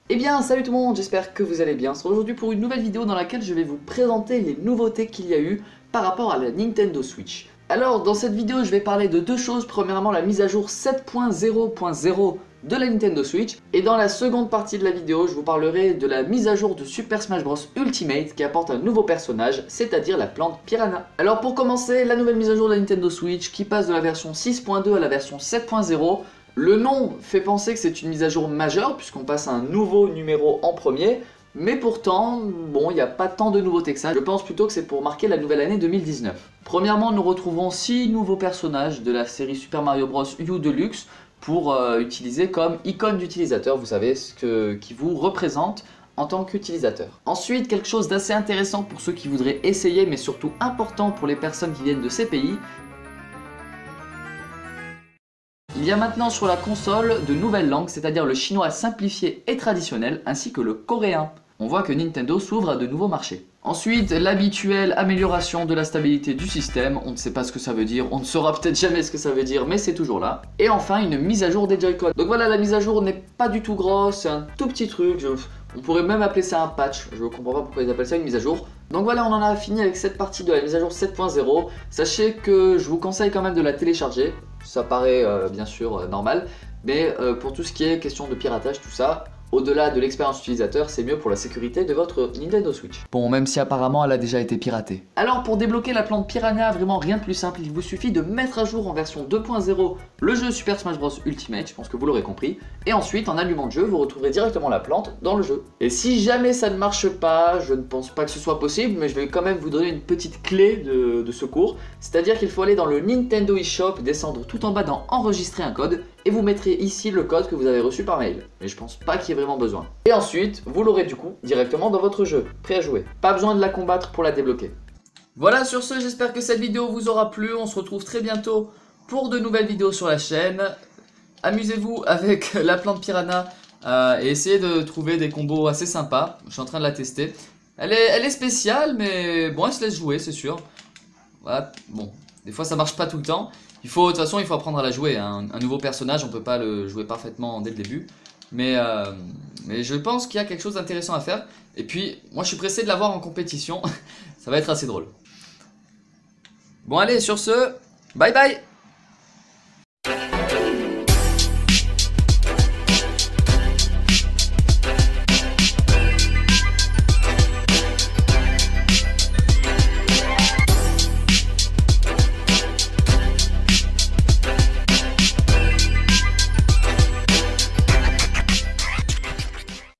Eh bien salut tout le monde, j'espère que vous allez bien. On se retrouve aujourd'hui pour une nouvelle vidéo dans laquelle je vais vous présenter les nouveautés qu'il y a eu par rapport à la Nintendo Switch. Alors dans cette vidéo je vais parler de deux choses. Premièrement la mise à jour 7.0.0 de la Nintendo Switch. Et dans la seconde partie de la vidéo je vous parlerai de la mise à jour de Super Smash Bros Ultimate qui apporte un nouveau personnage, c'est-à-dire la plante Piranha. Alors pour commencer, la nouvelle mise à jour de la Nintendo Switch qui passe de la version 6.2 à la version 7.0. Le nom fait penser que c'est une mise à jour majeure puisqu'on passe à un nouveau numéro en premier, mais pourtant, bon, il n'y a pas tant de nouveautés que ça. Je pense plutôt que c'est pour marquer la nouvelle année 2019. Premièrement, nous retrouvons 6 nouveaux personnages de la série Super Mario Bros U Deluxe pour utiliser comme icône d'utilisateur, vous savez, qui vous représente en tant qu'utilisateur. Ensuite, quelque chose d'assez intéressant pour ceux qui voudraient essayer, mais surtout important pour les personnes qui viennent de ces pays. Il y a maintenant sur la console de nouvelles langues, c'est-à-dire le chinois simplifié et traditionnel, ainsi que le coréen. On voit que Nintendo s'ouvre à de nouveaux marchés. Ensuite, l'habituelle amélioration de la stabilité du système, on ne sait pas ce que ça veut dire, on ne saura peut-être jamais ce que ça veut dire, mais c'est toujours là. Et enfin, une mise à jour des Joy-Con. Donc voilà, la mise à jour n'est pas du tout grosse, c'est un tout petit truc, on pourrait même appeler ça un patch, je ne comprends pas pourquoi ils appellent ça une mise à jour. Donc voilà, on en a fini avec cette partie de la mise à jour 7.0. Sachez que je vous conseille quand même de la télécharger, ça paraît bien sûr normal, mais pour tout ce qui est question de piratage, tout ça, au-delà de l'expérience utilisateur, c'est mieux pour la sécurité de votre Nintendo Switch. Bon, même si apparemment elle a déjà été piratée. Alors pour débloquer la plante Piranha, vraiment rien de plus simple, il vous suffit de mettre à jour en version 2.0 le jeu Super Smash Bros Ultimate, je pense que vous l'aurez compris, et ensuite en allumant le jeu, vous retrouverez directement la plante dans le jeu. Et si jamais ça ne marche pas, je ne pense pas que ce soit possible, mais je vais quand même vous donner une petite clé de secours, c'est-à-dire qu'il faut aller dans le Nintendo eShop, descendre tout en bas dans enregistrer un code, et vous mettrez ici le code que vous avez reçu par mail. Mais je pense pas qu'il y ait vraiment besoin. Et ensuite, vous l'aurez du coup directement dans votre jeu, prêt à jouer. Pas besoin de la combattre pour la débloquer. Voilà, sur ce, j'espère que cette vidéo vous aura plu. On se retrouve très bientôt pour de nouvelles vidéos sur la chaîne. Amusez-vous avec la plante Piranha et essayez de trouver des combos assez sympas. Je suis en train de la tester. Elle est spéciale, mais bon, elle se laisse jouer, c'est sûr. Voilà, bon, des fois ça marche pas tout le temps. De toute façon, il faut apprendre à la jouer. Hein. Un nouveau personnage, on peut pas le jouer parfaitement dès le début. Mais je pense qu'il y a quelque chose d'intéressant à faire. Et puis, moi je suis pressé de l'avoir en compétition. Ça va être assez drôle. Bon allez, sur ce, bye bye!